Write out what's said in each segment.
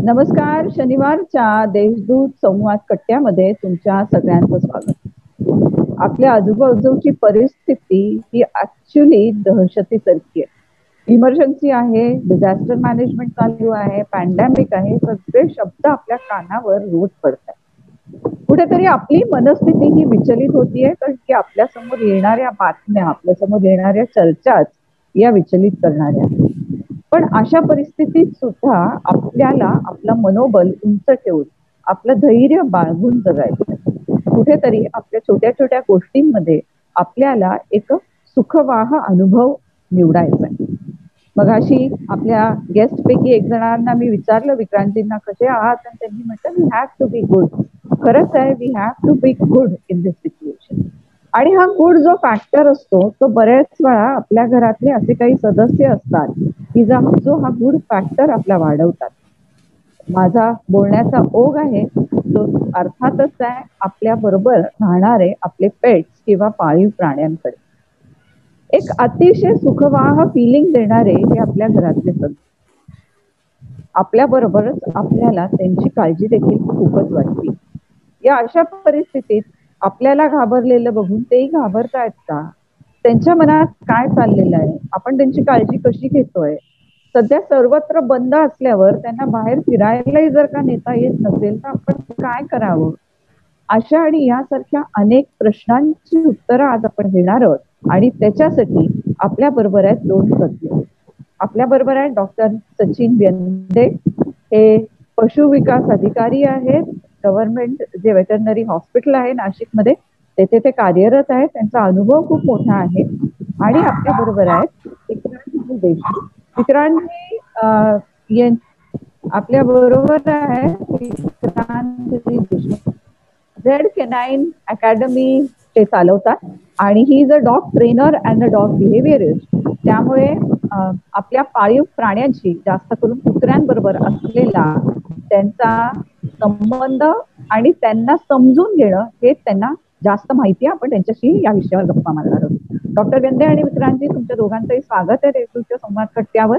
नमस्कार. शनिवारच्या देशदूत संवाद कट्ट्यामध्ये तुमच्या सगळ्यांचं स्वागत. आपल्या आजूबाजूची परिस्थिती ही ऍक्च्युली दहशतीसारखी आहे. इमर्जन्सी आहे, डिझास्टर मॅनेजमेंट चालू आहे, पॅन्डेमिक आहे, सगळे शब्द आपल्या कानावर रोज पडतात. कुठेतरी आपली मनस्थिती ही विचलित होतीये, कारण की आपल्या समोर येणाऱ्या बातम्या, आपल्या समोर येणाऱ्या चर्चाच या विचलित करणाऱ्या. पण अशा परिस्थितीत सुद्धा आपल्याला आपलं मनोबल उंच ठेवून आपलं धैर्य बाळगून जगायचं. कुठेतरी आपल्या छोट्या छोट्या गोष्टींमध्ये आपल्याला एक सुखवाह अनुभव निवडायचा आहे. मगाशी आपल्या गेस्ट पैकी एक जणांना मी विचारलं, विक्रांतींना कसे आहात, आणि त्यांनी म्हटलं we have to be good. खरंच आहे, we have to be good in this situation. आणि हा गुड जो फॅक्टर असतो तो बऱ्याच वेळा आपल्या घरातले असे काही सदस्य असतात की जो हा गुड फॅक्टर आपला वाढवतात. माझा बोलण्याचा ओघ आहे तो अर्थातच आहे आपल्या बरोबर राहणारे आपले पेट्स किंवा पाळीव प्राण्यांकडे. एक अतिशय सुखवाह फिलिंग देणारे हे आपल्या घरातले सदस्य. आपल्या बरोबरच आपल्याला त्यांची काळजी देखील खूपच वाटते. या अशा परिस्थितीत आपल्याला घाबरलेलं बघून तेही घाबरतायत का? त्यांच्या मनात काय चाललेलं आहे? आपण त्यांची काळजी कशी घेतोय? सध्या सर्वत्र बंद असल्यावर त्यांना बाहेर फिरायलाही जर का नेता येत नसेल तर आपण काय करावं? अशा आणि यासारख्या अनेक प्रश्नांची उत्तरं आज आपण घेणार आहोत. आणि त्याच्यासाठी आपल्या बरोबर आहेत दोन तज्ञ. आपल्या बरोबर आहेत डॉक्टर सचिन व्यंदे. हे पशु विकास अधिकारी आहेत. गव्हर्नमेंट जे वेटरनरी हॉस्पिटल आहे नाशिकमध्ये तेथे ते कार्यरत आहेत. त्यांचा अनुभव खूप मोठा आहे. आणि आपल्या बरोबर आहेत विक्रांत देशमुख. विक्रांत आपल्या बरोबर आहे Vikrant Deshmukh. Z canine academy ते चालवतात आणि he is a dog trainer and a dog behaviourist. त्यामुळे आपल्या पाळीव प्राण्यांशी, जास्त करून कुत्र्यांबरोबर असलेला त्यांचा संबंध आणि त्यांना समजून घेणं हे त्यांना जास्त माहिती आहे. आपण त्यांच्याशी या विषयावर गप्पा मारणार आहोत. डॉक्टर व्यंदे आणि विक्रांतजी, तुमच्या दोघांचंही स्वागत आहे देशदूतच्या संवाद कट्ट्यावर.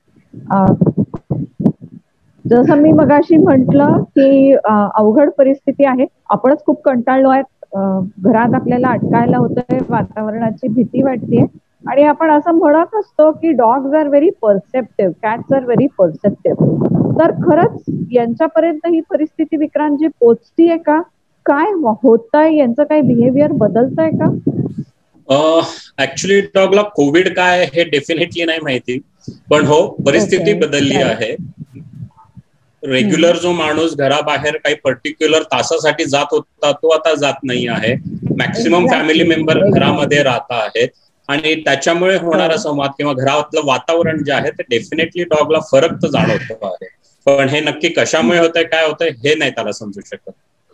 जसं मी मगाशी म्हटलं की अवघड परिस्थिती आहे. आपणच खूप कंटाळलो आहेत. घरात आपल्याला अटकायला होतंय, वातावरणाची भीती वाटते. आणि आपण असं म्हणत असतो की dogs are very perceptive, cats are very perceptive. तर खरंच यांच्यापर्यंत ही परिस्थिती विक्रांतजी पोचतीये का? काय होतंय? यांचं काही बिहेवियर बदलतंय का? ऍक्च्युली डॉगला कोविड काय हे डेफिनेटली नाही माहिती, पण हो परिस्थिती बदलली आहे. रेग्युलर जो माणूस घराबाहेर काही पर्टिक्युलर तासासाठी जात होता तो आता जात नाही आहे. मॅक्सिमम फॅमिली मेंबर घरामध्ये राहत आहेत आणि त्याच्यामुळे होणारा संवाद किंवा घरातलं वातावरण जे आहे ते डेफिनेटली डॉगला फरक तर जाणवतो आहे. पण हे नक्की कशामुळे होतंय, काय होतंय हे नाही त्याला समजू शकत.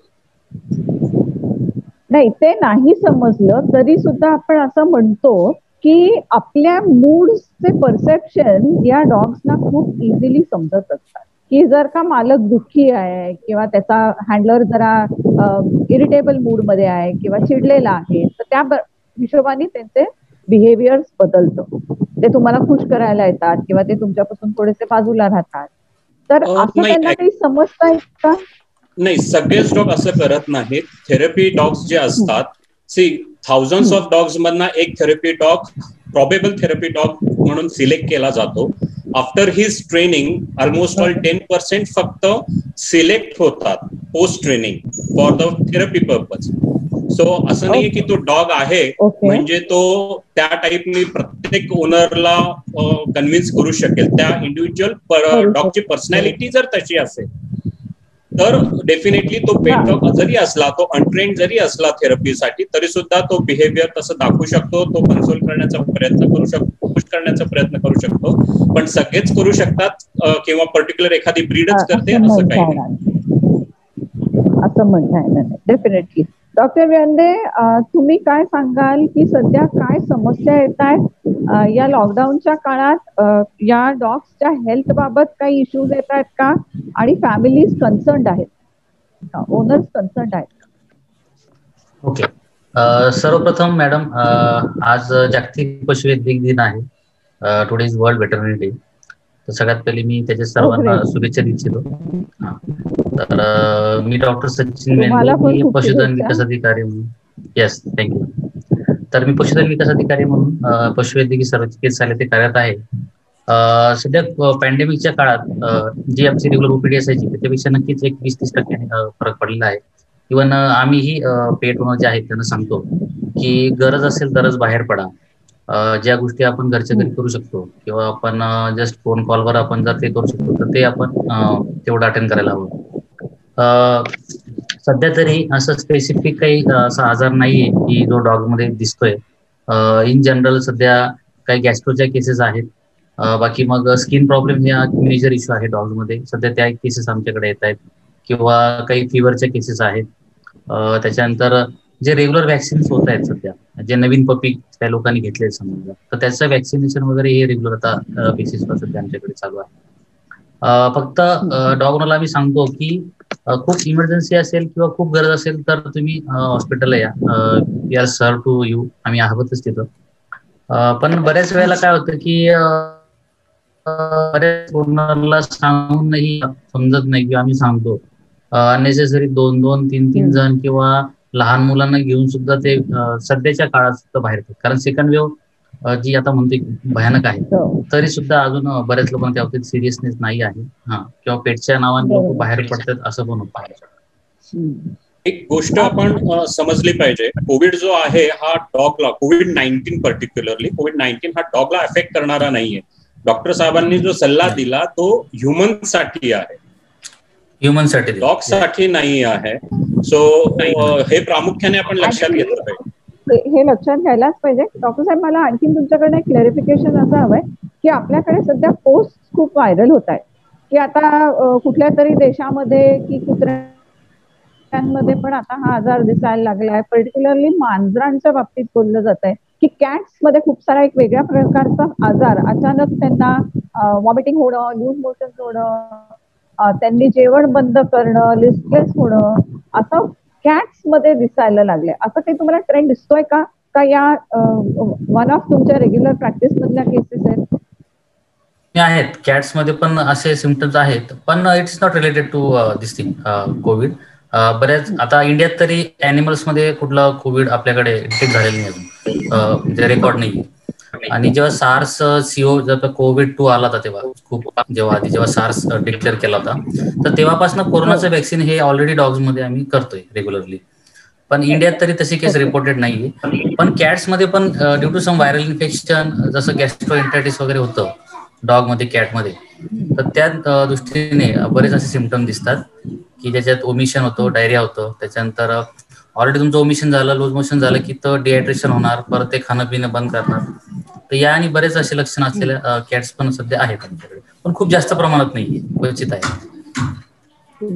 नाही, ते नाही समजलं तरी सुद्धा आपण असं म्हणतो की आपल्या मूडचे परसेप्शन या डॉग्सना खूप इझिली समजत असतात. की जर का मालक दुःखी आहे किंवा त्याचा हँडलर जरा इरिटेबल मूड मध्ये आहे किंवा चिडलेला आहे तर त्या हिशोबाने त्यांचे बिहेवियर बदलतं. ते तुम्हाला खुश करायला येतात किंवा ते तुमच्यापासून थोडेसे बाजूला राहतात. तर असं त्यांना काही समजता येत का? नाही, सगळेच डॉग असं करत नाहीत. थेरपी डॉग्स जे असतात, थाउजंड्स ऑफ डॉग्स मधनं एक therapy dog probable therapy dog म्हणून सिलेक्ट केला जातो. After his training almost all 10% फक्त सिलेक्ट होतात post training for the therapy purpose. So असं नाहीये की तो डॉग आहे म्हणजे तो त्या टाईपनी प्रत्येक ओनरला कन्व्हिन्स करू शकेल. त्या इंडिव्हिज्युअल डॉगची पर्सनॅलिटी जर तशी असेल तर डेफिनेटली तो पेट डॉग जरी असला, तो अनट्रेंड जरी असला थेरपीसाठी, तरी सुद्धा तो बिहेवियर तसं दाखवू शकतो. तो कन्सोल करण्याचा प्रयत्न करू शकतो, खुश करण्याचा प्रयत्न करू शकतो. पण सगळेच करू शकतात किंवा पर्टिक्युलर एखादी ब्रीडच करते असं काही नाही. असं म्हणता येणार नाही डेफिनेटली. डॉक्टर व्यंदे, तुम्ही काय सांगाल की सध्या काय समस्या येत आहेत या लॉकडाऊनच्या काळात? या डॉग्सच्या हेल्थ बाबत काही इश्यूज येत आहेत का? आणि फॅमिलीज कन्सर्न्ड आहेत का? ओनर्स कन्सर्न्ड आहेत का? ओके, सर्वप्रथम मॅडम, आज जागतिक पशुवैद्यक दिन आहे. Today is world veterinary day. तर सगळ्यात पहिले मी त्याच्या सर्वांना शुभेच्छा इच्छितो. तर मी डॉक्टर सचिन मेंढे, मी पशुधन विकास अधिकारी म्हणून. Yes, thank you. तर मी पशुधन विकास अधिकारी म्हणून पशुवैद्यकीय सर्व चिकित्सालय ते कार्यरत आहे. सध्या पॅन्डेमिकच्या काळात जी आमची रेग्युलर ओपीडी असायची त्याच्यापेक्षा नक्कीच एक 20-30% फरक पडलेला आहे. इव्हन आम्हीही पेट ओनर जे आहेत त्यांना सांगतो की गरज असेल तरच बाहेर पडा. ज्या गोष्टी आपण घरच्या घरी करू शकतो किंवा आपण जस्ट फोन कॉलवर आपण जर ते करू शकतो तर ते आपण तेवढं अटेंड करायला हवं. सध्या तरी असं स्पेसिफिक काही असा आजार नाहीये की जो डॉगमध्ये दिसतोय. इन जनरल सध्या काही गॅस्ट्रोच्या केसेस आहेत. बाकी मग स्किन प्रॉब्लेम हे मेजर इश्यू आहे डॉग्समध्ये. सध्या त्या केसेस आमच्याकडे येत आहेत किंवा काही फिवरच्या केसेस आहेत. त्याच्यानंतर जे रेग्युलर वॅक्सिन्स होत आहेत सध्या, जे नवीन पपी त्या लोकांनी घेतले समजा, तर त्याचं वॅक्सिनेशन वगैरे हे रेग्युलर आता बेसिसवर सध्या आमच्याकडे चालू आहे. फक्त डॉग ओनरला आम्ही सांगतो की खूप इमर्जन्सी असेल किंवा खूप गरज असेल तर तुम्ही हॉस्पिटलला या. We are serve to you, आम्ही आहोतच तिथं. पण बऱ्याच वेळेला काय होतं की बऱ्याच ओनरला सांगूनही समजत नाही किंवा आम्ही सांगतो अननेसेसरी 2-2, 3-3 जण किंवा लहान मुलांना घेऊन सुद्धा ते सध्याच्या काळात सुद्धा बाहेर येतात. कारण सेकंड वेव्ह जी आता म्हणतोय भयानक आहे, तरी सुद्धा अजून बऱ्याच लोकांना त्या बाबतीत सिरियसनेस नाही आहे. किंवा पेटच्या नावाने लोक बाहेर पडतात असं पण होत आहे. एक गोष्ट आपण समजली पाहिजे, कोविड जो आहे हा डॉगला, COVID-19 पर्टिक्युलरली COVID-19 हा डॉगला अफेक्ट करणारा नाहीये. डॉक्टर साहेबांनी जो सल्ला दिला तो ह्युमन साठी आहे, ह्युमन साठी, डॉग साठी नाही आहे. सो हे प्रामुख्याने आपण लक्षात घेतलं पाहिजे. हे लक्षात घ्यायलाच पाहिजे. डॉक्टर साहेब, मला आणखीन तुमच्याकडे एक क्लॅरिफिकेशन असं हवंय की आपल्याकडे सध्या पोस्ट खूप व्हायरल होत आहे की आता कुठल्या तरी देशामध्ये की कुत्र्यांमध्ये पण आता हा आजार दिसायला लागलाय. पर्टिक्युलरली मांजरांच्या बाबतीत बोललं जात आहे की कॅट्स मध्ये खूप सारा एक वेगळ्या प्रकारचा आजार, अचानक त्यांना वॉमिटिंग होणं, लूज मोशन होणं, त्यांनी जेवण बंद करणं, लिस्टलेस होणं, असं कॅट्स मध्ये दिसायला लागले. असं काही तुम्हाला ट्रेंड दिसतोय का? का या वन ऑफ तुमच्या रेग्युलर प्रॅक्टिस मधल्या केसेस आहेत? कॅट्स मध्ये पण असे सिम्पटम्स आहेत, पण it's not related to this thing covid. बऱ्याच आता इंडियात तरी अॅनिमल्स मध्ये कुठला कोविड आपल्याकडे डिटेक्ट झालेला नाही अजून, म्हणजे रेकॉर्ड नाही. आणि जेव्हा सार्स CO जेव्हा COVID-2 आला होता तेव्हा जेव्हा सार्स डिक्लेअर केला होता, तर तेव्हापासून कोरोनाचं वॅक्सिन हे ऑलरेडी डॉग्स मध्ये आम्ही करतोय रेग्युलरली. पण इंडियात तरी तशी केस रिपोर्टेड नाहीये. पण कॅट्स मध्ये पण due to some viral infection जसं गॅस्ट्रोएंटरायटिस वगैरे होतं डॉग मध्ये, कॅट मध्ये, तर त्या दृष्टीने बरेच असे सिम्पटम दिसतात की ज्याच्यात ओमिशन होतं, डायरिया होतं. त्याच्यानंतर ऑलरेडी तुमचं ओमिशन झालं, लूज मोशन झालं की तर डिहायड्रेशन होणार, परत ते खाणं पिणं बंद करणार. तर या आणि बरेच असे लक्षण असलेल्या कॅट्स पण सध्या आहेत आमच्याकडे, पण खूप जास्त प्रमाणात नाहीये, क्वचित आहे.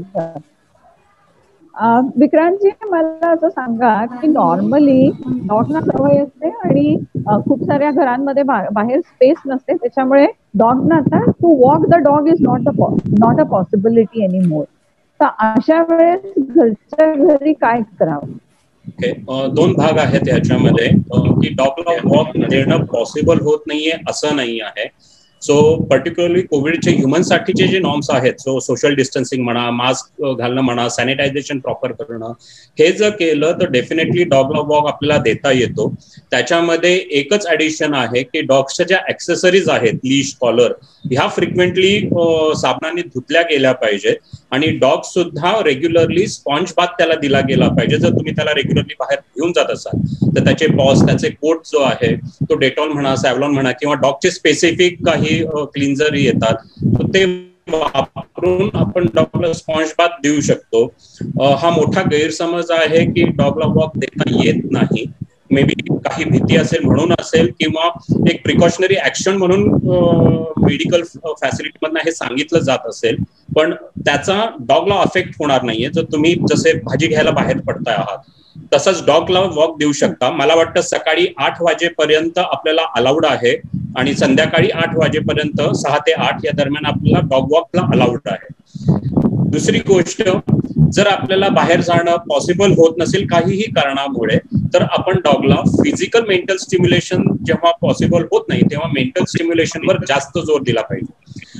विक्रांतजी, मला असं सांगा की नॉर्मली डॉगना सवय असते आणि खूप साऱ्या घरांमध्ये बाहेर स्पेस नसते, त्याच्यामुळे डॉगना आता to walk the dog is not a possibility any more. तर अशा वेळेस घरच्या घरी काय करावं? ओके, दोन भाग आहेत याच्यामध्ये की डॉगला वॉक देणं पॉसिबल होत नाहीये असं नाही आहे. सो पर्टिक्युलरली कोविडचे ह्युमनसाठीचे जे नॉर्म्स आहेत, सो सोशल डिस्टन्सिंग म्हणा, मास्क घालणं म्हणा, सॅनिटायझेशन प्रॉपर करणं, हे जर केलं तर डेफिनेटली डॉगला वॉक आपल्याला देता येतो. त्याच्यामध्ये एकच ऍडिशन आहे की डॉग्सच्या ज्या ऍक्सेसरीज आहेत, लीश, कॉलर, ह्या फ्रिक्वेंटली साबणाने धुतल्या गेल्या पाहिजेत आणि डॉग सुद्धा रेग्युलरली स्पॉन्ज बाथ त्याला दिला गेला पाहिजे. जर तुम्ही त्याला रेग्युलरली बाहेर घेऊन जात असाल तर त्याचे पॉज, त्याचे कोट जो आहे तो डेटॉल म्हणा, सॅव्हलॉन म्हणा किंवा डॉगचे स्पेसिफिक काही क्लिन्झर येतात, ते वापरून आपण डॉगला स्पॉन्ज बाथ देऊ शकतो. हा मोठा गैरसमज आहे की डॉगला वॉक देता येत नाही. मे बी काही भीती असेल म्हणून असेल किंवा एक प्रिकॉशनरी ऍक्शन म्हणून मेडिकल फॅसिलिटी मधनं हे सांगितलं जात असेल, पण त्याचा डॉगला अफेक्ट होणार नाहीये. जर तुम्ही जसे भाजी घ्यायला बाहेर पडताय आहात तसंच डॉगला वॉक देऊ शकता. मला वाटतं सकाळी 8 वाजेपर्यंत आपल्याला अलाउड आहे आणि संध्याकाळी 8 वाजेपर्यंत 6 ते 8 या दरम्यान आपल्याला डॉग वॉकला अलाउड आहे. दुसरी गोष्ट, जर आपल्याला बाहेर जाणं पॉसिबल होत नसेल काहीही कारणामुळे, तर आपण डॉगला फिजिकल मेंटल स्टिम्युलेशन जेव्हा पॉसिबल होत नाही तेव्हा मेंटल स्टिम्युलेशनवर जास्त जोर दिला पाहिजे.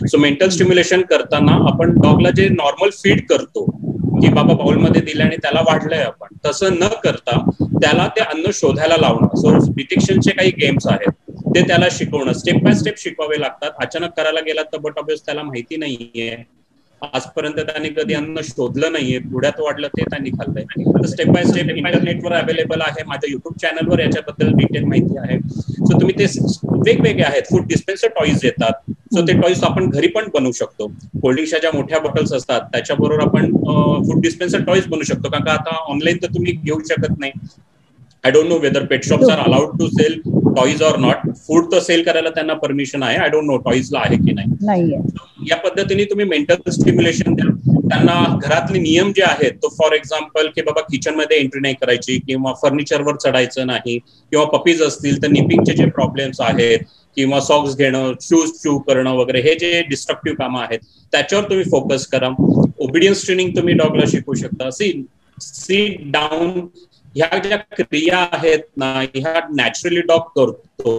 सो मेंटल स्टिम्युलेशन करताना आपण डॉगला जे नॉर्मल फीड करतो की बाबा बाउलमध्ये दिलं आणि त्याला वाढलंय, आपण तसं न करता त्याला ते अन्न शोधायला लावणं. सो डिटेक्शनचे काही गेम्स आहेत ते त्याला शिकवणं, स्टेप बाय स्टेप शिकवावे लागतात. अचानक करायला गेला तर बट ऑब्वियस त्याला माहिती नाहीये, आजपर्यंत त्यांनी कधी अन्न शोधलं नाहीये, पुढ्यात वाढलं ते त्यांनी खाल्लंय. तर स्टेप बाय स्टेप इंटरनेटवर अवेलेबल आहे, माझ्या युट्यूब चॅनलवर याच्याबद्दल डिटेल माहिती आहे. सो तुम्ही ते वेगवेगळे आहेत, फूड डिस्पेन्सर टॉईज येतात. सो ते टॉईज आपण घरी पण बनवू शकतो. कोल्ड्रिंक्सच्या ज्या मोठ्या बॉटल्स असतात त्याच्याबरोबर आपण फूड डिस्पेन्सर टॉईज बनवू शकतो, कारण का आता ऑनलाईन तर तुम्ही घेऊ शकत नाही. I don't know whether pet shops are allowed to sell toys or not. Food तर सेल करायला त्यांना परमिशन आहे, आय डोंट नो टॉईजला आहे की नाही. या पद्धतीने तुम्ही मेंटल स्टिम्युलेशन द्या त्यांना. घरातले नियम जे आहेत तो फॉर एक्झाम्पल की बाबा किचन मध्ये एंट्री नाही करायची, किंवा फर्निचरवर चढायचं नाही, किंवा पपीज असतील तर निपिंगचे जे प्रॉब्लेम्स आहेत, किंवा सॉक्स घेणं, शूज चू करणं वगैरे, हे जे डिस्ट्रक्टिव्ह कामं आहेत त्याच्यावर तुम्ही फोकस करा. ओबिडियन्स ट्रेनिंग तुम्ही डॉगला शिकवू शकता. सीट डाऊन, ह्या ज्या क्रिया आहेत ना ह्या नॅचरली डॉग करतो,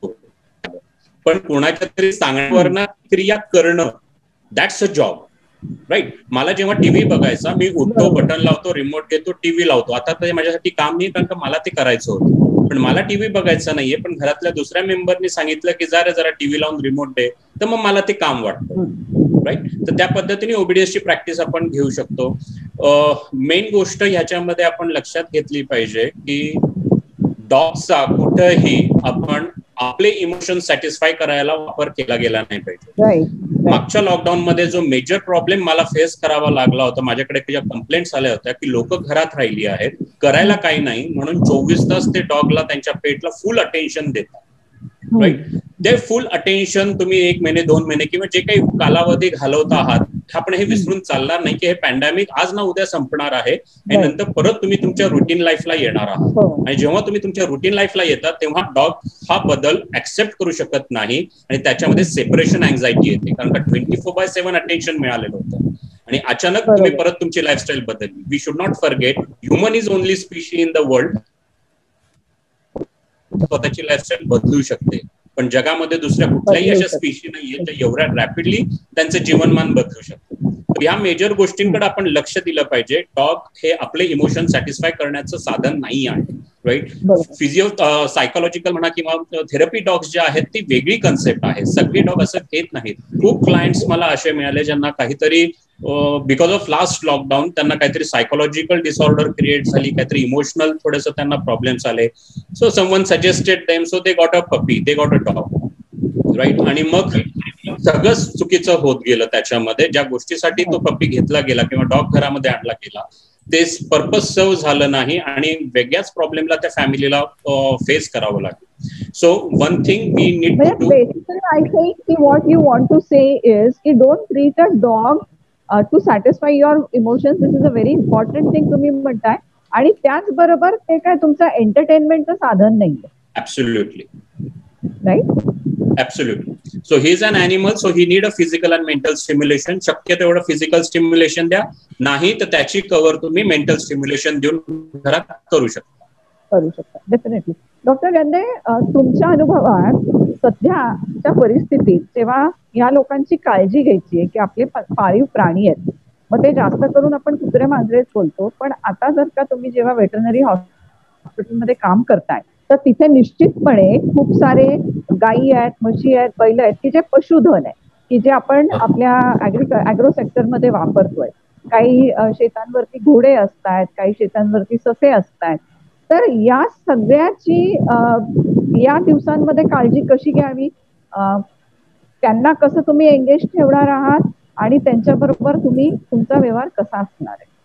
पण कोणाच्या तरी सांगण्यावरनं क्रिया करणं दॅट्स अ जॉब, राईट. मला जेव्हा टीव्ही बघायचा, मी उठतो, बटन लावतो, रिमोट घेतो, टीव्ही लावतो. आता ते माझ्यासाठी काम नाही, कारण का मला ते करायचं होतं. पण मला टीव्ही बघायचा नाहीये, पण घरातल्या दुसऱ्या मेंबरनी सांगितलं की जरा टीव्ही लावून रिमोट दे, तर मग मला ते काम वाटतं, राईट. तर त्या पद्धतीने ओबीडीएसची प्रॅक्टिस आपण घेऊ शकतो. मेन गोष्ट ह्याच्यामध्ये आपण लक्षात घेतली पाहिजे की डॉगचा कुठेही आपण आपले इमोशन सॅटिस्फाय करायला वापर केला गेला नाही पाहिजे. मागच्या लॉकडाऊन मध्ये जो मेजर प्रॉब्लेम मला फेस करावा लागला होता, माझ्याकडे ज्या कंप्लेंट्स आल्या होत्या की लोक घरात राहिली आहेत, करायला काही नाही म्हणून 24 तास ते डॉगला, त्यांच्या पेटला फुल अटेन्शन देतात, राईट. ते फुल अटेन्शन तुम्ही 1 महिने 2 महिने किंवा जे काही कालावधी घालवत आहात, आपण हे विसरून चालणार नाही की हे पॅन्डेमिक आज ना उद्या संपणार आहे आणि नंतर परत तुम्ही तुमच्या रुटीन लाईफला येणार आहात. आणि जेव्हा तुम्ही तुमच्या रुटीन लाईफला येतात तेव्हा डॉग हा बदल ऍक्सेप्ट करू शकत नाही आणि त्याच्यामध्ये सेपरेशन अँझायटी येते, कारण का 24/7 अटेन्शन मिळालेलं होतं आणि अचानक तुम्ही परत तुमची लाईफस्टाईल बदलली. We should not forget human is only species in the world. स्वतःची लाईफस्टाईल बदलू शकते, पण जगामध्ये दुसऱ्या कुठल्याही अशा स्पीशी नाहीये ज्या एवढ्या रॅपिडली त्यांचं जीवनमान बदलू शकतं. ह्या मेजर गोष्टींकडे आपण लक्ष दिलं पाहिजे. डॉग हे आपले इमोशन सॅटिस्फाय करण्याचं साधन नाही आहे, राईट. फिजिओ सायकोलॉजिकल म्हणा किंवा थेरपी डॉग्स जे आहेत ती वेगळी कन्सेप्ट आहे. सगळे डॉग असं घेत नाहीत. खूप क्लायंट्स मला असे मिळाले ज्यांना काहीतरी बिकॉज ऑफ लास्ट लॉकडाऊन त्यांना काहीतरी सायकोलॉजिकल डिसऑर्डर क्रिएट झाली, काहीतरी इमोशनल थोडंसं त्यांना प्रॉब्लेम्स आले. So someone suggested them, so they got a puppy, they got a dog, right. आणि मग सगळंच चुकीचं होत गेलं त्याच्यामध्ये. ज्या गोष्टीसाठी तो पपी घेतला गेला किंवा डॉग घरामध्ये आणला गेला ते पर्पज सर्व झालं नाही आणि वेगळ्याच प्रॉब्लेमला त्या फॅमिलीला फेस करावं लागेल. So one thing we need to do, I think what you want to say is ki don't treat a dog to satisfy your emotions. This is a very important thing तुम्ही म्हणताय. आणि त्याचबरोबर ते काय तुमचं एंटरटेनमेंटचं साधन नाहीये. Absolutely. Right? Absolutely. So he is an animal, so he need a physical and mental stimulation. शक्य तेवढं फिजिकल स्टिम्युलेशन द्या, नाही तर त्याची कव्हर तुम्ही मेंटल स्टिम्युलेशन देऊन घरात करू शकता. डेफिनेटली. डॉक्टर गंदे, तुमच्या अनुभवात सध्याच्या परिस्थितीत जेव्हा या लोकांची काळजी घ्यायची आहे की आपले पाळीव प्राणी आहेत, मग ते जास्त करून आपण कुत्रे मांजरेच बोलतो, पण आता जर का तुम्ही जेव्हा वेटरनरी हॉस्पिटलमध्ये काम करताय तर तिथे निश्चितपणे खूप सारे गायी आहेत, म्हशी आहेत, बैल आहेत की जे पशुधन आहे की जे आपण आपल्या ॲग्रो सेक्टरमध्ये वापरतोय. काही शेतांवरती घोडे असतात, काही शेतांवरती ससे असतात. तर या सगळ्याची या दिवसांमध्ये काळजी कशी घ्यावी, त्यांना कसं तुम्ही एंगेज ठेवणार आहात आणि त्यांच्याबरोबर तुम्ही तुमचा व्यवहार कसा असणार आहे?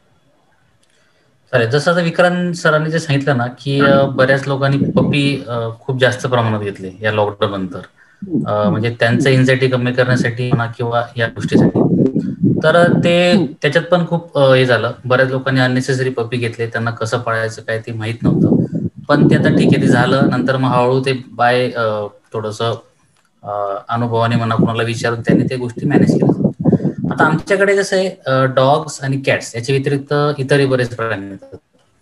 चालेल. जसं आता विक्रांत सरांनी जे सांगितलं ना की बऱ्याच लोकांनी पपी खूप जास्त प्रमाणात घेतले या लॉकडाऊन नंतर, म्हणजे त्यांचं एन्झायटी कमी करण्यासाठी म्हणा किंवा या गोष्टीसाठी. तर ते त्याच्यात पण खूप हे झालं. बऱ्याच लोकांनी अननेसेसरी पपी घेतले, त्यांना कसं पाळायचं काय ते माहित नव्हतं. पण ते आता ठीक आहे, ते झालं. नंतर मग हळूहळू ते बाय थोडंसं अनुभवाने म्हणा कोणाला विचारून त्यांनी ते गोष्टी मॅनेज केल्या. आता आमच्याकडे कसं आहे, डॉग्स आणि कॅट्स याच्या व्यतिरिक्त इतरही बरेच प्राणी येतात.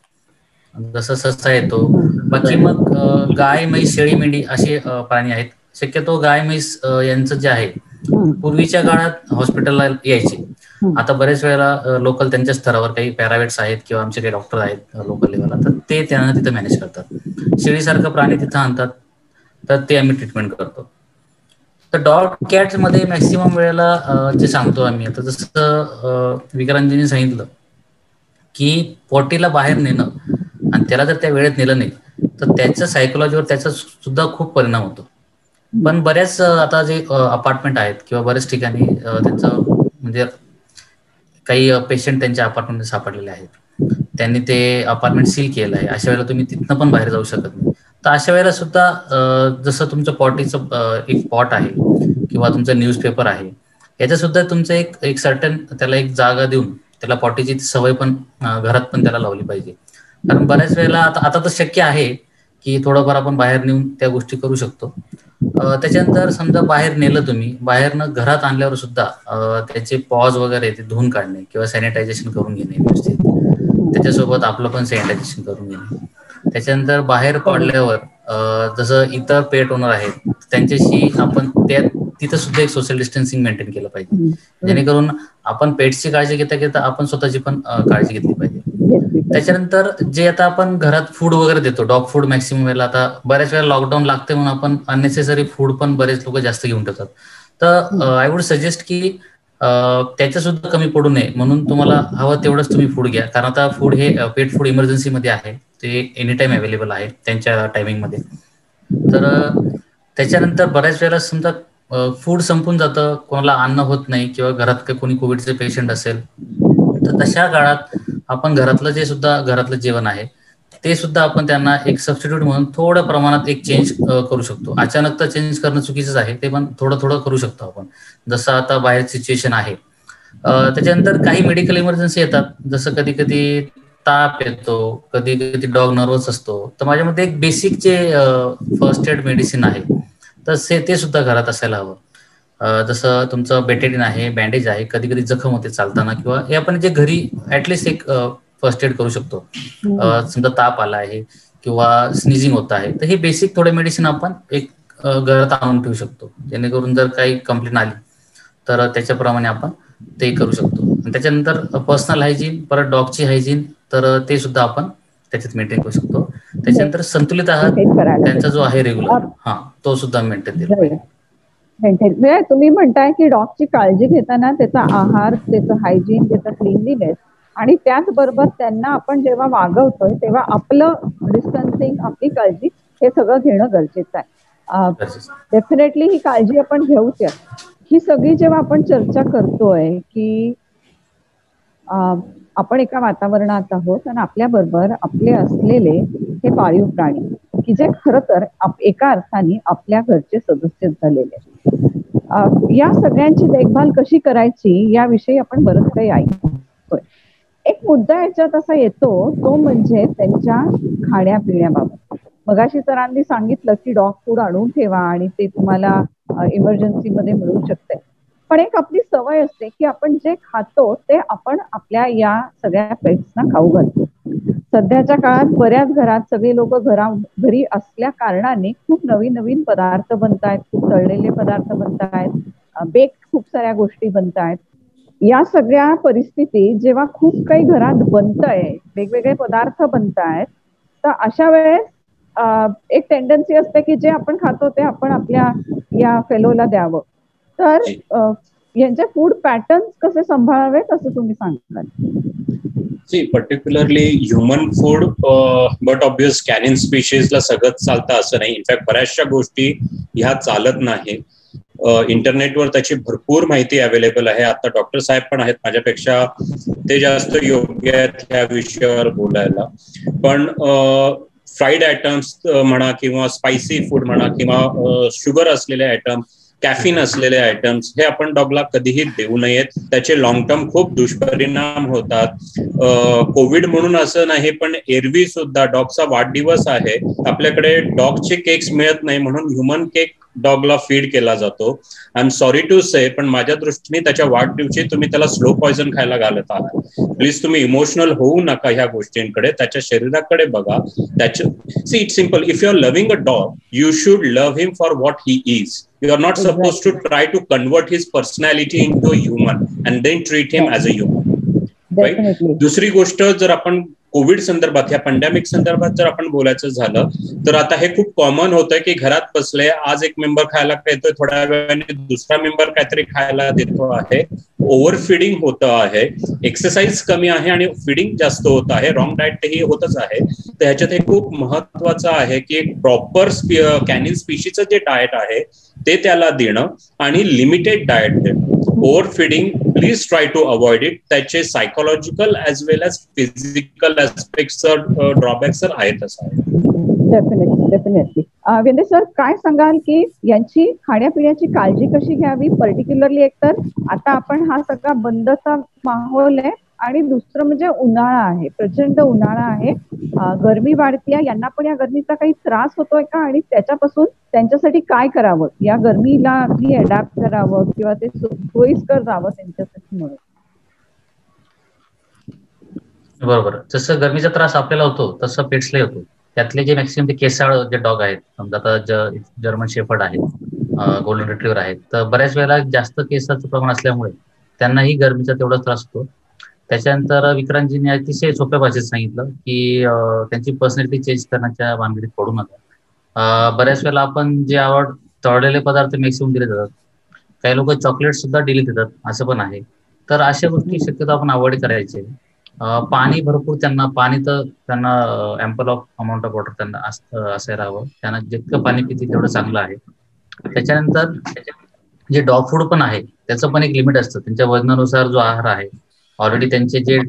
जसं ससा येतो, बाकी मग गाय, म्हैस, शेळी, मेंढी असे प्राणी आहेत. शक्यतो गाय, म्हैस यांचं जे आहे पूर्वीच्या काळात हॉस्पिटलला यायचे. आता बरेच वेळेला लोकल त्यांच्या स्तरावर काही पॅरावेट्स आहेत किंवा आमचे काही डॉक्टर आहेत लोकल लेवलला, तर ते त्यांना तिथं मॅनेज करतात. शेळीसारखं प्राणी तिथं आणतात, तर ते आम्ही ट्रीटमेंट करतो. तर डॉग कॅट मध्ये मॅक्सिमम वेळेला जे सांगतो आम्ही, आता जसं विक्रांतजींनी सांगितलं की पॉटीला बाहेर नेणं आणि त्याला जर त्या वेळेत नेलं नाही तर त्याच्या सायकोलॉजीवर त्याचा सुद्धा खूप परिणाम होतो. पण बऱ्याच आता जे अपार्टमेंट आहेत किंवा बऱ्याच ठिकाणी त्यांचं म्हणजे काही पेशंट त्यांच्या अपार्टमेंट सापडलेले आहेत, त्यांनी ते अपार्टमेंट सील केलं आहे. अशा वेळेला तुम्ही तिथनं पण बाहेर जाऊ शकत नाही. तर अशा वेळेला सुद्धा जसं तुमचं पॉटीचं एक पॉट आहे किंवा तुमचा न्यूजपेपर आहे, याच्या सुद्धा तुमचं एक सर्टन त्याला एक जागा देऊन त्याला पॉटीची सवय पण घरात पण त्याला लावली पाहिजे. कारण बऱ्याच वेळेला आता तर शक्य आहे की थोडंफार आपण बाहेर नेऊन त्या गोष्टी करू शकतो. त्याच्यानंतर समजा बाहेर नेलं तुम्ही, बाहेरनं घरात आणल्यावर सुद्धा त्याचे पॉज वगैरे ते धुवून काढणे किंवा सॅनिटायझेशन करून घेणे व्यवस्थित, त्याच्यासोबत आपलं पण सॅनिटायझेशन करून घेणे. त्याच्यानंतर बाहेर पडल्यावर जसं इतर पेट ओनर आहेत त्यांच्याशी आपण तिथं सुद्धा एक सोशल डिस्टन्सिंग मेंटेन केलं पाहिजे, जेणेकरून आपण पेट्सची काळजी घेता घेता आपण स्वतःची पण काळजी घेतली पाहिजे. त्याच्यानंतर जे आता आपण घरात फूड वगैरे देतो, डॉग फूड मॅक्सिमम वेळेला, आता बऱ्याच वेळा लॉकडाऊन लागते म्हणून आपण अननेसेसरी फूड पण बरेच लोक जास्त घेऊन ठेवतात. तर आय वुड सजेस्ट की त्याच्या सुद्धा कमी पडू नये म्हणून तुम्हाला हवं तेवढंच तुम्ही फूड घ्या. कारण आता फूड हे पेट फूड इमर्जन्सीमध्ये आहे, ते एनी टाइम अवेलेबल आहे त्यांच्या टायमिंगमध्ये. तर त्याच्यानंतर बऱ्याच वेळेला समजा फूड संपून जातं, कोणाला अन्न होत नाही किंवा घरात कोणी कोविडचे पेशंट असेल, तर तशा काळात आपण घरातलं जेवण आहे ते सुद्धा आपण त्यांना एक सबस्टिट्यूट म्हणून थोड्या प्रमाणात एक चेंज करू शकतो. अचानक तर चेंज करणं चुकीचंच आहे, ते पण थोडं थोडं करू शकतो आपण, जसं आता बाहेर सिच्युएशन आहे. त्याच्यानंतर काही मेडिकल इमर्जन्सी येतात, जसं कधी कधी ताप येतो, कधी कधी डॉग नर्वस असतो, तर माझ्यामध्ये एक बेसिक जे फर्स्ट एड मेडिसिन आहे तर ते सुद्धा घरात असायला हवं. जसं तुमचं बेटेडिन आहे, बँडेज आहे, कधी कधी जखम होते चालताना, किंवा हे आपण जे घरी ऍटलिस्ट एक फर्स्ट एड करू शकतो. समजा ताप आला आहे किंवा स्निझिंग होत आहे, तर हे बेसिक थोडे मेडिसिन आपण एक घरात आणून ठेवू शकतो, जेणेकरून जर काही कंप्लेंट आली तर त्याच्याप्रमाणे आपण ते करू शकतो. त्याच्यानंतर पर्सनल हायजीन, परत डॉगची हायजीन, तर ते सुद्धा आपण त्याच्यात मेंटेन करू शकतो. त्याच्यानंतर संतुलित आहार त्यांचा जो आहे रेग्युलर, तो सुद्धा मेंटेन केला पाहिजे. म्हणजे तुम्ही म्हणताय की डॉगची काळजी घेताना त्याचा आहार, त्याचं हायजीन, त्याचा क्लीनलीनेस, आणि त्याचबरोबर त्यांना आपण जेव्हा वागवतोय तेव्हा आपलं डिस्टन्सिंग, आपली काळजी, हे सगळं घेणं गरजेचं आहे. डेफिनेटली ही काळजी आपण घेऊच. ही सगळी जेव्हा आपण चर्चा करतोय की आपण एका वातावरणात आहोत आणि आपल्या बरोबर आपले असलेले हे पाळीव प्राणी की जे खरं तर एका अर्थाने आपल्या घरचे सदस्य झालेले, या सगळ्यांची देखभाल कशी करायची याविषयी आपण बरंच काही ऐकतोय. एक मुद्दा याच्यात असा येतो, तो म्हणजे त्यांच्या खाण्यापिण्याबाबत. मगाशी सरांनी सांगितलं की डॉग फूड आणून ठेवा आणि ते तुम्हाला इमर्जन्सी मध्ये मिळू शकते, पण एक आपली सवय असते की आपण जे खातो ते आपण आपल्या या सगळ्या पेट्सना खाऊ घालतो. सध्याच्या काळात बऱ्याच घरात सगळे लोक घरी असल्या कारणाने खूप नवीन नवीन पदार्थ बनतायत, खूप तळलेले पदार्थ बनतायत, बेक खूप साऱ्या गोष्टी बनतायत. या सगळ्या परिस्थितीत जेव्हा खूप काही घरात बनतंय, वेगवेगळे पदार्थ बनतायत, तर अशा वेळेस एक टेंडन्सी असते की जे आपण खातो ते आपण आपल्या या फेलोला द्यावं. तर यांचे फूड पॅटर्न्स कसे सांभाळावेत असं तुम्ही सांगाल? Particularly human food, but obvious canine स्पीशीजला सगळंच चालतं असं नाही. इनफॅक्ट बऱ्याचशा गोष्टी ह्या चालत नाही. इंटरनेटवर त्याची भरपूर माहिती अवेलेबल आहे. आता डॉक्टर साहेब पण आहेत माझ्यापेक्षा, ते जास्त योग्य आहेत ह्या विषयावर बोलायला. पण फ्राईड आयटम्स म्हणा किंवा स्पायसी फूड म्हणा किंवा शुगर असलेले आयटम, कॅफिन असलेले आयटम्स, हे आपण डॉगला कधीही देऊ नयेत. त्याचे लॉंग टर्म खूप दुष्परिणाम होतात. कोविड म्हणून असं नाही, पण एरवी सुद्धा डॉगचा वाढदिवस आहे, आपल्याकडे डॉगचे केक्स मिळत नाही म्हणून ह्युमन केक डॉगला फीड केला जातो. I am sorry to say, पण माझ्या दृष्टीने त्याच्या वाढदिवशी तुम्ही त्याला स्लो पॉयझन खायला घालत आहात. प्लीज तुम्ही इमोशनल होऊ नका ह्या गोष्टींकडे, त्याच्या शरीराकडे बघा. It's simple. If you are loving a dog, you should love him for what he is. You are not supposed to try to convert his personality into a human and then treat him as a human. Right? दुसरी गोष्ट जर आपण Covid संदर्भात, ह्या pandemic संदर्भात जर आपण बोलायचं झालं तर आता हे खूप कॉमन होतंय की घरात बसले, आज एक मेंबर खायला येतोय, थोड्या वेळाने दुसरा मेंबर काहीतरी खायला देतो आहे, ओव्हर फिडिंग होतं आहे, एक्सरसाइज कमी आहे आणि फिडिंग जास्त होत आहे, रॉंग डाएट ही होतच आहे. तर ह्याच्यात हे खूप महत्वाचं आहे की एक प्रॉपर कॅनिन स्पीशीचं जे डाएट आहे ते त्याला देणं आणि लिमिटेड डाएट देणं. Over feeding please try to avoid it. त्याचे psychological as well as physical aspects drawbacks आहेतच आहे. डेफिनेटली. वेंदे सर, काय सांगाल की यांची खाण्यापिण्याची काळजी कशी घ्यावी, पर्टिक्युलरली एकतर आता आपण हा सगळा बंदचा माहोल आहे आणि दुसरं म्हणजे उन्हाळा आहे, प्रचंड उन्हाळा आहे, गरमी वाढतीये, यांना पण या गरमीचा काही त्रास होतोय का आणि त्याच्यापासून त्यांच्यासाठी काय करावं, या गरमीला अडॅप्ट करावं किंवा ते सोयीस्कर जावं त्यांच्यासाठी म्हणून? बरोबर, जसं गरमीचा त्रास आपल्याला होतो तसं पेट्सला होतो. त्यातले जे मॅक्सिमम ते केसाळ जे डॉग आहेत, समजा आता जर्मन शेफर्ड आहेत, गोल्डन रिट्रीव्हर आहेत, तर बऱ्याच वेळेला जास्त केसाचं प्रमाण असल्यामुळे त्यांनाही गरमीचा तेवढा त्रास होतो. त्याच्यानंतर विक्रांतजींनी अतिशय सोप्या भाषेत सांगितलं की त्यांची पर्सनॅलिटी चेंज करण्याच्या भानगडीत पडू नका. बऱ्याच वेळेला आपण जे तळलेले पदार्थ मॅक्सिमम दिले जातात, काही लोक चॉकलेट सुद्धा डिली देतात, असं पण आहे. तर अशा गोष्टी शक्यतो आपण अवॉइड करायचे. पाणी भरपूर पाणी तर त्यांना ample of amount of water त्यांना असायला हवं. त्यांना जितकं पाणी पितील तेवढं चांगलं आहे. त्याच्यानंतर जे डॉग फूड पण आहे त्याचं पण एक लिमिट असतं. त्यांच्या वजनानुसार जो आहार आहे, ऑलरेडी त्यांचे जे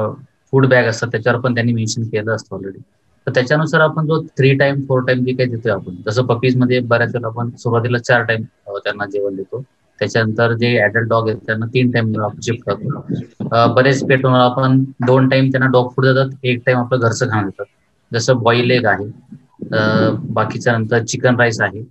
फूड बॅग असतात त्याच्यावर पण त्यांनी मेन्शन केलं असतं ऑलरेडी. तर त्याच्यानुसार आपण जो 3 टाइम 4 टाइम जे काही देतोय आपण, जसं पपीज मध्ये बऱ्याच वेळा आपण सुरुवातीला 4 टाइम त्यांना जेवण देतो. त्याच्यानंतर जे ऍडल्ट डॉग आहेत त्यांना 3 टाइम आपण शिफ्ट करतो. बरेच पेट आपण 2 टाइम त्यांना डॉग फूड देतात, 1 टाइम आपलं घरचं खाणं देतात. जसं बॉईल एग आहे, बाकीच्या नंतर चिकन राईस आहे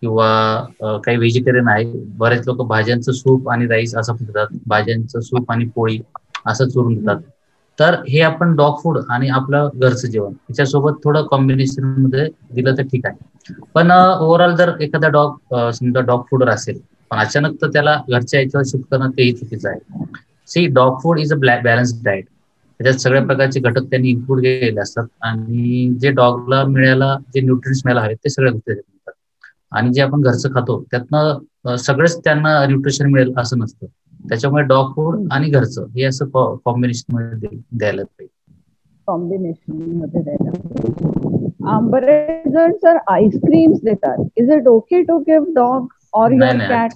किंवा काही व्हेजिटेरियन आहे. बरेच लोक भाज्यांचं सूप आणि राईस असं देतात, भाज्यांचं सूप आणि पोळी असं चुरून देतात. तर हे आपण डॉग फूड आणि आपलं घरचं जेवण याच्यासोबत थोडं कॉम्बिनेशन मध्ये दिलं तर ठीक आहे. पण ओव्हरऑल जर एखादा डॉग समजा डॉग फूडवर असेल पण अचानक तर त्याला घरच्या याच्यावर शिफ्ट करणं तेही चुकीचं आहे. See, dog food is a balanced diet. त्याच्यात सगळ्या प्रकारचे घटक त्यांनी इन्क्लूड केलेले असतात आणि जे डॉगला मिळायला जे न्यूट्रिएंट्स मिळायला हवेत ते सगळ्या गोष्टी मिळतात. आणि जे आपण घरचं खातो त्यातनं सगळेच त्यांना न्यूट्रिशन मिळेल असं नसतं. त्याच्यामुळे डॉग फूड आणि घरचं हे असं कॉम्बिनेशन मध्ये द्यायला पाहिजे. कॉम्बिनेशन मध्ये द्यायला पाहिजे. बरेच जण सर आईस्क्रीम्स देतात. Is it okay to give dog or your cat?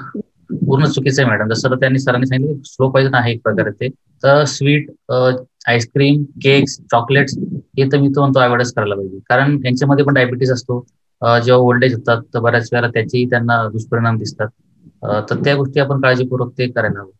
पूर्ण चुकीचं आहे मॅडम. जसं त्यांनी सरांनी सांगितलं स्लो पॉइझन आहे एक प्रकारे ते. तर स्वीट, आईस्क्रीम, केक्स, चॉकलेट्स हे तर मी तो म्हणतो अवॉइडच करायला पाहिजे. कारण यांच्यामध्ये पण डायबिटीस असतो. जेव्हा ओल्ड एज होतात तर बऱ्याच वेळेला त्याचेही त्यांना दुष्परिणाम दिसतात. तर त्या गोष्टी आपण काळजीपूर्वक ते करायला हवं.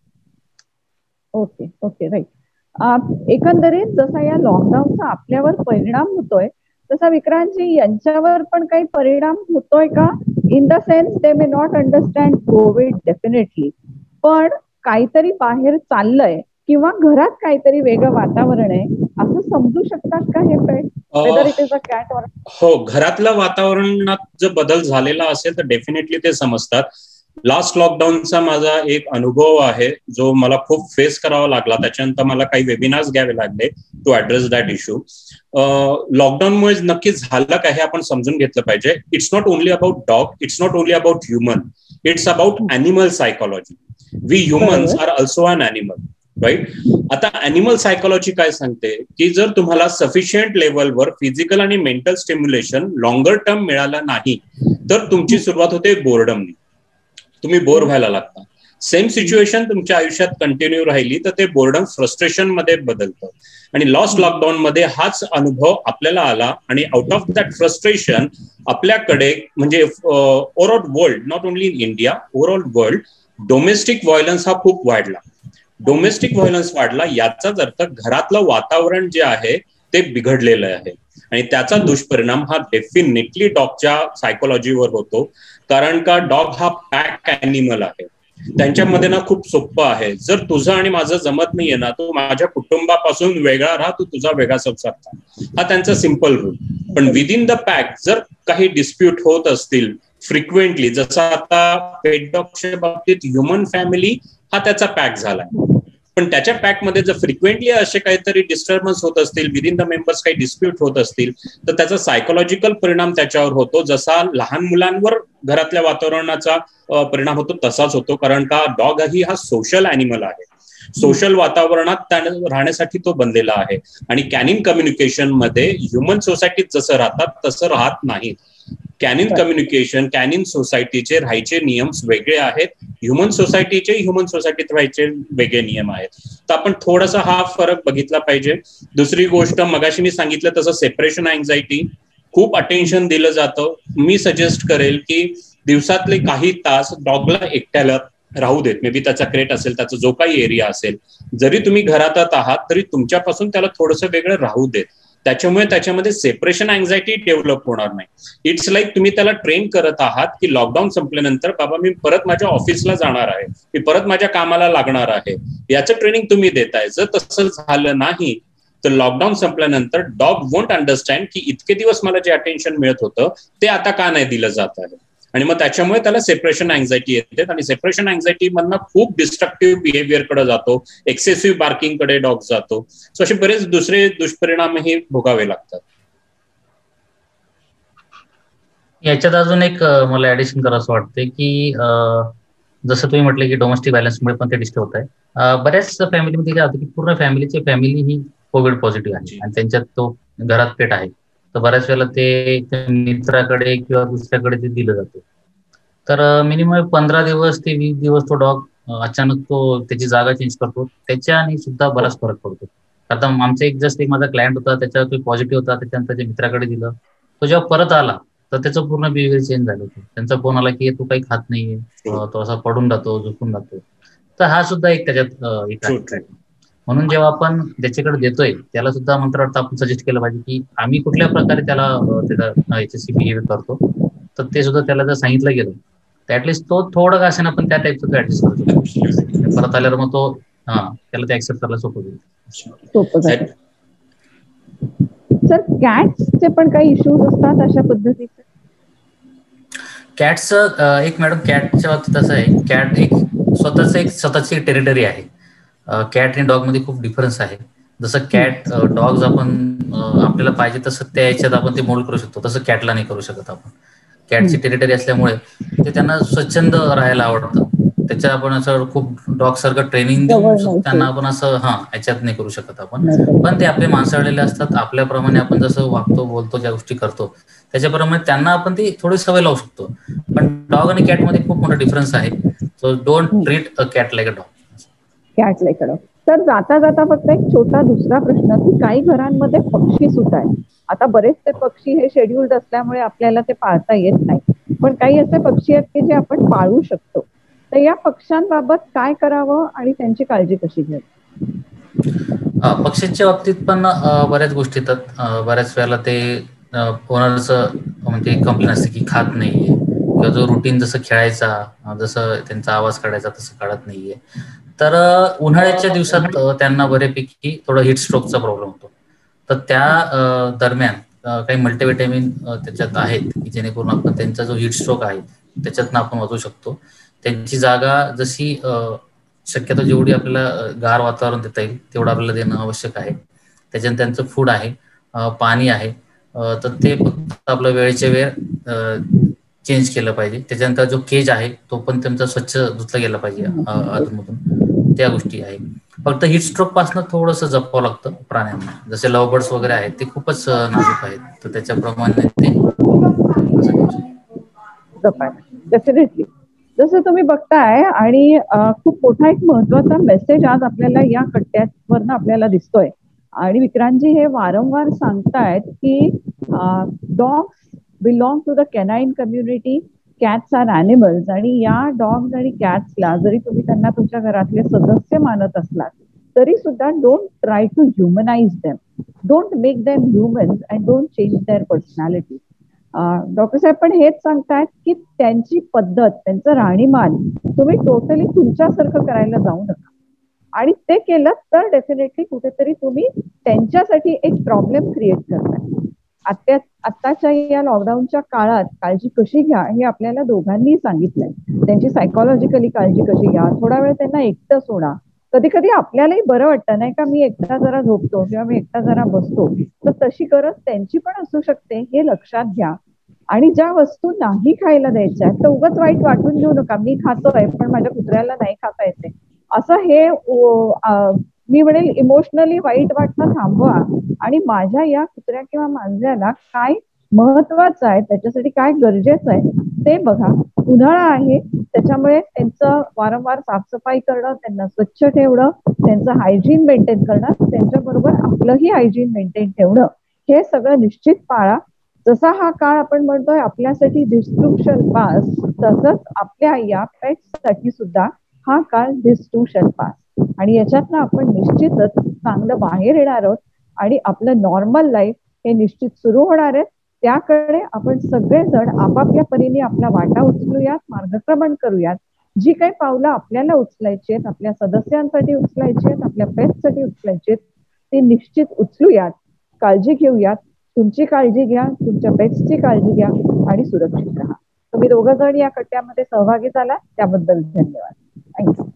Okay right. एकंदरीत जसा या लॉकडाऊनचा आपल्यावर परिणाम होतोय तसा विक्रांतजी यांच्यावर पण काही परिणाम होतोय का? In the sense they may not understand COVID definitely, पण काहीतरी बाहेर चाललंय किंवा घरात काहीतरी वेगळं वातावरण आहे असं समजू शकतात का हे pet, whether it is a cat or? हो, घरातल्या वातावरणात जर बदल झालेला असेल तर डेफिनेटली ते समजतात. लास्ट लॉकडाऊनचा माझा एक अनुभव आहे जो मला खूप फेस करावा लागला. त्याच्यानंतर मला काही वेबिनार्स घ्यावे लागले टू ऍड्रेस दॅट इश्यू. लॉकडाऊनमुळे नक्की झालं काय हे आपण समजून घेतलं पाहिजे. It's not only about dog, it's not only about human, it's about animal psychology. We humans are also an animal, right? आता ॲनिमल सायकोलॉजी काय सांगते की जर तुम्हाला सफिशियंट लेवलवर फिजिकल आणि मेंटल स्टिम्युलेशन लॉंगर टर्म मिळालं नाही तर तुमची सुरुवात होते बोर्डमनी. तुम्ही बोर व्हायला लागता. सेम सिच्युएशन तुमच्या आयुष्यात कंटिन्यू राहिली तर ते बोर्डम फ्रस्ट्रेशन मध्ये बदलतं. आणि लास्ट लॉकडाऊन मध्ये हाच अनुभव आपल्याला आला आणि आउट ऑफ दॅट फ्रस्ट्रेशन आपल्याकडे म्हणजे overall world, not only in India, overall world domestic violence हा खूप वाढला. डोमेस्टिक व्हायलन्स वाढला याचाच अर्थ घरातलं वातावरण जे आहे ते बिघडलेलं आहे आणि त्याचा दुष्परिणाम हा डेफिनेटली डॉगच्या सायकोलॉजीवर होतो. कारण का डॉग हा पॅक ॲनिमल आहे. त्यांच्यामध्ये ना खूप सोपं आहे. जर तुझं आणि माझं जमत नाहीये ना, तू माझ्या कुटुंबापासून वेगळा राहा, तू तुझा वेगळा संसार हा त्यांचा सिंपल रूल. पण विदिन द पॅक जर काही डिस्प्यूट होत असतील फ्रिक्वेंटली, जसं आता पेट डॉगच्या बाबतीत ह्युमन फॅमिली हा त्याचा पॅक झालाय, पण त्याच्या पॅकमध्ये जर फ्रिक्वेंटली असे काहीतरी डिस्टर्बन्स होत असतील, विदिन द मेंबर्स काही डिस्प्यूट होत असतील, तर त्याचा सायकोलॉजिकल परिणाम त्याच्यावर होतो. जसा लहान मुलांवर घरातल्या वातावरणाचा परिणाम होतो तसाच होतो, कारण का डॉग हा सोशल ॲनिमल आहे. सोशल वातावरणात राहण्यासाठी तो बनलेला आहे, आणि कॅनिन कम्युनिकेशन मध्ये ह्युमन सोसायटीत जसं राहतात तसं राहत नाही. कॅनिन कम्युनिकेशन, कॅनिन सोसायटीचे राहायचे नियम वेगळे आहेत, ह्युमन सोसायटीत राहायचे वेगळे नियम आहेत. तर आपण थोडासा हा फरक बघितला पाहिजे. दुसरी गोष्ट, मगाशी मी सांगितलं तसं सेपरेशन अँझायटी खूप अटेन्शन दिलं जातं. मी सजेस्ट करेल की दिवसातले काही तास डॉगला एकट्याला राहू देत. मे बी त्याचा क्रेट असेल, त्याचा जो काही एरिया असेल, जरी तुम्ही घरात आहात तरी तुमच्यापासून त्याला थोडंसं वेगळं राहू देत. त्याच्यामुळे त्याच्यामध्ये सेपरेशन अँझायटी डेव्हलप होणार नाही. इट्स लाईक तुम्ही त्याला ट्रेन करत आहात की लॉकडाऊन संपल्यानंतर बाबा मी परत माझ्या ऑफिसला जाणार आहे, मी परत माझ्या कामाला लागणार आहे, याचं ट्रेनिंग तुम्ही देताय. जर तसं झालं नाही तर लॉकडाऊन संपल्यानंतर डॉग वोंट अंडरस्टँड की इतके दिवस मला जे अटेन्शन मिळत होतं ते आता का नाही दिलं जात आहे, आणि मग त्याच्यामुळे त्याला सेपरेशन अँझायटी येते. आणि सेपरेशन अँझायटी मधनं खूप डिस्ट्रक्टिव्ह बिहेवियर कडे जातो, एक्सेसिव्ह बार्किंग कडे डॉग जातो. सो असे बरेच दुसरे दुष्परिणामही भोगावे लागतात. याच्यात अजून एक मला ऍडिशन करावं वाटतंय की जसं तुम्ही म्हटलं की डोमेस्टिक व्हायलन्समुळे पण ते डिस्टर्ब होत आहे. बऱ्याच फॅमिलीमध्ये काय होतं की पूर्ण फॅमिली ही कोविड पॉझिटिव्ह आहे आणि त्यांच्यात तो घरात पेट आहे, तर बऱ्याच वेळेला ते मित्राकडे किंवा दुसऱ्याकडे ते दिलं जातं. तर मिनिमम 15 दिवस ते 20 दिवस तो डॉग अचानक तो त्याची जागा चेंज करतो, त्याच्याने सुद्धा बराच फरक पडतो. आता आमचा एक माझा क्लायंट होता, त्याच्यावर तो पॉझिटिव्ह होता, त्याच्यानंतर त्याच्या मित्राकडे दिलं, तो जेव्हा परत आला तर त्याचं पूर्ण बिहेवियर चेंज झालं होतं. त्यांचा फोन आला की तू काही खात नाहीये, तो असा पडून राहतो, झोपून राहतो. तर हा सुद्धा एक त्याच्यात एक आहे. म्हणून जेव्हा आपण ज्याच्याकडे देतोय त्याला सुद्धा मंत्र वाटतं आपण सजेस्ट केलं पाहिजे की आम्ही कुठल्या प्रकारे त्याला याच्याशी बिहेवियर करतो, तर ते सुद्धा त्याला जर सांगितलं गेलं तर ऍटलिस्ट तो थोडं का असेना पण त्या टाईपचं तो ऍडजस्ट करतो. परत आल्यावर मग तो त्याला ते ऍक्सेप्ट करायला सोपं जाईल. सर कॅट्सचे पण काही इश्यूज असतात अशा पद्धतीचे? कॅटचं एक मॅडम कॅटच्या बाबतीत असं आहे, कॅट एक स्वतःची टेरिटरी आहे. कॅट आणि डॉग मध्ये खूप डिफरन्स आहे. जसं कॅट डॉग्स आपण आपल्याला पाहिजे तसं त्या याच्यात आपण ते मोल्ड करू शकतो, तसं कॅटला नाही करू शकत आपण. कॅटची टेरिटरी असल्यामुळे ते त्यांना स्वच्छंद राहायला आवडतं. त्याच्या आपण असं खूप डॉग सारखं ट्रेनिंग देऊन त्यांना आपण असं याच्यात नाही करू शकत आपण. पण ते आपले माणसाळलेले असतात, आपल्याप्रमाणे आपण जसं वागतो, बोलतो, ज्या गोष्टी करतो त्याच्याप्रमाणे त्यांना आपण ती थोडी सवय लावू शकतो. पण डॉग आणि कॅट मध्ये खूप मोठा डिफरन्स आहे. So don't treat a cat like a dog. Cat like a dog. तर जाता जाता फक्त एक छोटा दुसरा प्रश्न की काही घरांमध्ये पक्षी सुद्धा आहेत. आता बरेचसे पक्षी हे शेड्यूल्ड असल्यामुळे आपल्याला ते पाळता येत नाही, पण काही असे पक्षी आहेत की जे आपण पाळू शकतो. तर या पक्ष्यांबाबत काय करावं आणि त्यांची काळजी कशी घ्यावी? पक्ष्यांच्या बाबतीत पण बऱ्याच गोष्टी येतात. बऱ्याच वेळेला ते ओनरचं म्हणजे कंप्लेंट असते की खात नाहीये, किंवा जो रुटीन जसं खेळायचा, जसं त्यांचा आवाज काढायचा तसं काढत नाहीये. तर उन्हाळ्याच्या दिवसात त्यांना बऱ्यापैकी थोडं हिट स्ट्रोकचा प्रॉब्लेम होतो. तर त्या दरम्यान काही मल्टीव्हिटॅमिन त्याच्यात आहेत की जेणेकरून आपण त्यांचा जो हिट स्ट्रोक आहे त्याच्यातनं आपण वाचवू शकतो. त्यांची जागा जशी शक्यतो जेवढी आपल्याला गार वातावरण देता येईल तेवढं आपल्याला देणं आवश्यक आहे. त्याच्यानंतर त्यांचं फूड आहे, पाणी आहे, तर ते फक्त आपलं वेळेच्या वेळ चेंज केलं पाहिजे. त्याच्यानंतर जो केज आहे तो पण त्यांचा स्वच्छ धुतला गेला पाहिजे अधूनमधून. त्या गोष्टी आहेत. फक्त हिट स्ट्रोक पासून थोडंसं जपावं लागतं प्राण्यांना. जसे लवबर्ड्स वगैरे आहेत ते खूपच नाजूक आहेत, तर त्याच्याप्रमाणे ते डेफिनेटली. जसं तुम्ही बघताय आणि खूप मोठा एक महत्वाचा मेसेज आज आपल्याला या कट्ट्यावरनं आपल्याला दिसतोय, आणि विक्रांतजी हे वारंवार सांगतायत की dogs belong to the canine community, cats are animals, आणि या डॉग्स आणि कॅट्सला जरी तुम्ही त्यांना तुमच्या घरातले सदस्य मानत असलात तरी सुद्धा don't try to humanize them, don't make them humans and don't change their personality. Doctor साहेब पण हेच सांगतायत की त्यांची पद्धत, त्यांचं राहणीमान तुम्ही टोटली तुमच्यासारखं करायला जाऊ नका, आणि ते केलं तर डेफिनेटली कुठेतरी तुम्ही त्यांच्यासाठी एक प्रॉब्लेम क्रिएट करताय. आत्ताच्या या लॉकडाऊनच्या काळात काळजी कशी घ्या हे आपल्याला दोघांनी सांगितलंय. त्यांची सायकोलॉजिकली काळजी कशी घ्या, थोडा वेळ त्यांना एकटं सोडा. कधी कधी आपल्यालाही बरं वाटतं नाही का, मी एकटा जरा झोपतो किंवा मी एकटा जरा बसतो, तर तशी गरज त्यांची पण असू शकते हे लक्षात घ्या. आणि ज्या वस्तू नाही खायला द्यायच्या तर उगाच वाईट वाटून घेऊ नका, मी खातोय पण माझ्या कुत्र्याला नाही खाता येते असं. हे मी म्हणेल इमोशनली वाईट वाटणं थांबवा आणि माझ्या या कुत्र्या किंवा मांजराला काय महत्वाचं आहे, त्याच्यासाठी काय गरजेचं आहे ते बघा. उन्हाळा आहे त्याच्यामुळे त्यांचं वारंवार साफसफाई करणं, त्यांना स्वच्छ ठेवणं, त्यांचं हायजीन मेंटेन करणं, त्यांच्याबरोबर आपलंही हायजीन मेंटेन ठेवणं, हे सगळं निश्चित पाळा. जसा हा काळ आपण म्हणतोय आपल्यासाठी डिस्ट्रुक्शन पास, तसंच आपल्या या पेट्ससाठी सुद्धा हा काळ डिस्ट्रुक्शन पास. आणि याच्यातनं आपण निश्चितच चांगलं बाहेर येणार आहोत आणि आपलं नॉर्मल लाईफ हे निश्चित सुरू होणार आहे. त्याकडे आपण सगळेजण आपापल्या परीने आपला वाटा उचलूयात, मार्गक्रमण करूयात. जी काही पावलं आपल्याला उचलायची आहेत, आपल्या सदस्यांसाठी उचलायची आहेत, आपल्या पेट्ससाठी उचलायची आहेत, ती निश्चित उचलूयात. काळजी घेऊयात. तुमची काळजी घ्या, तुमच्या पेट्सची काळजी घ्या आणि सुरक्षित राहा. तुम्ही दोघं जण या कट्ट्यामध्ये सहभागी झाला त्याबद्दल धन्यवाद. थँक्यू.